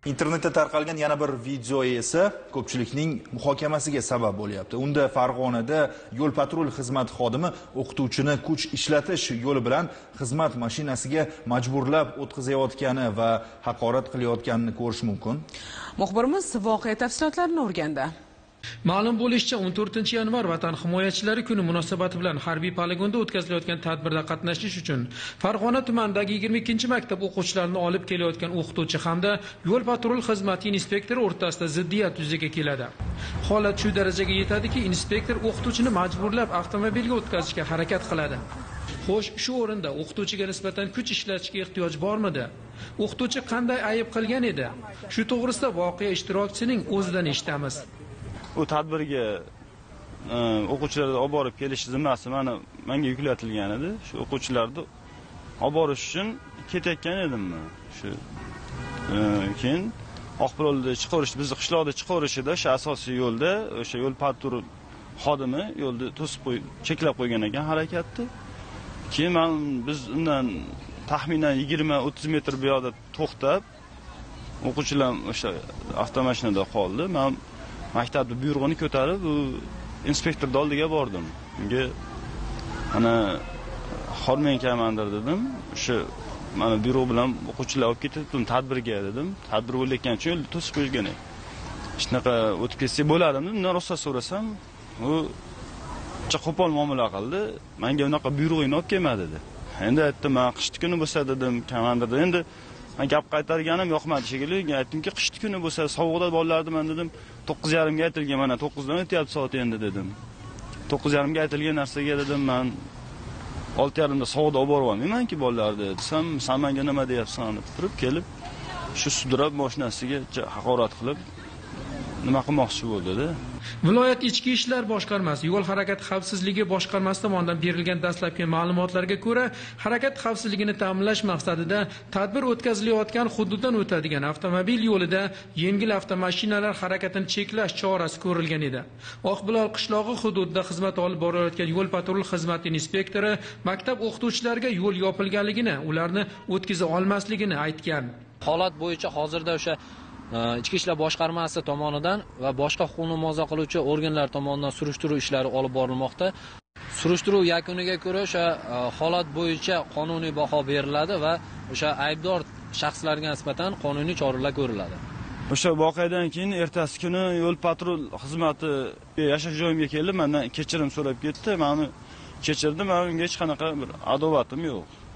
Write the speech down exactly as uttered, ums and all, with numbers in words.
Internetda tarqalgan yana bir video esa ko'pchilikning muhokamasiga sabab bo'lyapti. Unda Farg'onada yo'l patrul xizmati xodimi o'qituvchini kuch ishlatish yo'li bilan xizmat mashinasiga majburlab o'tkazayotgani va haqorat qilayotganini ko'rish mumkin. Muxbirimiz voqea tafsilotlarini o'rgandi. Ma'lum bo'lishicha, o'n to'rtinchi yanvar Vatan himoyachilari kuni munosabati bilan harbiy poligonda o'tkazilayotgan tadbirda qatnashish uchun Farg'ona tumanidagi yigirma ikkinchi maktab o'quvchilarini olib kelayotgan o'qituvchi hamda yo'l patrul xizmati inspektori o'rtasida ziddiyat yuzaga keladi. Holat shu darajaga yetadiki, inspektor o'qituvchini majburlab avtomobilga o'tkazishga harakat qiladi. Xo'sh, shu o'rinda o'qituvchiga nisbatan kuch ishlatishga ehtiyoj bormidi? O'qituvchi qanday ayb qilgan edi? Shu to'g'risida voqea ishtirokchisining o'zidan eshitamiz. Bu tadbirga o'quvchilarni olib borib kelish zimmasi mana menga yuklatilgan edi. Shu o'quvchilarni olib borish uchun ketayotgan edim. Shu keyin Oqbulolda chiqarish, bizni qishloqda chiqarishida, shu asosiy yo'lda o'sha yo'l patrul xodimi yo'lda to'sib qo'y, cheklab qo'ygan ekan harakatni. Keyin men biz undan taxminan yigirma o'ttiz metr bu yoqda to'xtab, o'quvchilar o'sha avtomashinada qoldi. Men maktabni buyrug'ini ko'tarib, u inspektor oldiga bordim. Unga mana xormang komandir dedim. O'sha mana buyruq bilan o'quvchilar olib ketdim tadbirga dedim. Tadbir bo'layotgan uchun yo'lni to'sib qo'ygan. Shunaqa o'tib ketsa bo'ladimi? Undan ruxsat so'rasam, u qo'pol muomala qildi. Menga unaqa buyrug'ini olib kelmadi dedi. Endi aytdim, men qishki kuni bo'lsa dedim, komandir. Endi men gap qaytarganim yo'qmadi shekilli. Aytdimki, qishki kuni bo'lsa sovuqda bolalarni men dedim, to'qqiz yarim ga aytilgan, mana to'qqiz dan o'tyapti soat endi dedim. to'qqiz yarim ga aytilgan narsaga dedim, men olti yarim da sovuqda olib borib olmayman-ki bolalarni desam, "Sen menga nima deyapsan?" deb turib kelib, shu sudrab mashinasiga haqorat qilib, nima qilmoqchi bo'ldi-da. Viloyat Ichki ishlar boshqarmasi yo'l harakati xavfsizligi boshqarmasi tomonidan berilgan dastlabki ma'lumotlarga ko'ra, harakat xavfsizligini ta'minlash maqsadida tadbir o'tkazilayotgan hududdan o'tadigan avtomobil yo'lida yengil avtomashinalar harakatini cheklash chorasi ko'rilgan edi. Oqbulol qishlog'i hududida xizmat olib borayotgan yo'l patrul xizmati inspektori maktab o'qituvchilariga yo'l yopilganligini, ularni o'tkaza olmasligini aytgan. Holat bo'yicha hozirda o'sha Ichki ishlar boshqarmasi tomonidan va boshqa huquqni muhofaza qiluvchi organlar tomonidan surishtiruv ishlari olib borilmoqda. Surishtiruv yakuniga ko'ra o'sha holat bo'yicha qonuniy baho beriladi va o'sha aybdor shaxslarga nisbatan qonuniy choralar ko'riladi. O'sha voqeadan keyin ertasi kuni yo'l patrul xizmati yashash joyimga keldi, mendan kechirim so'rab ketdi. Men uni kechirdim, men unga hech qanaqa bir adovatim yo'q.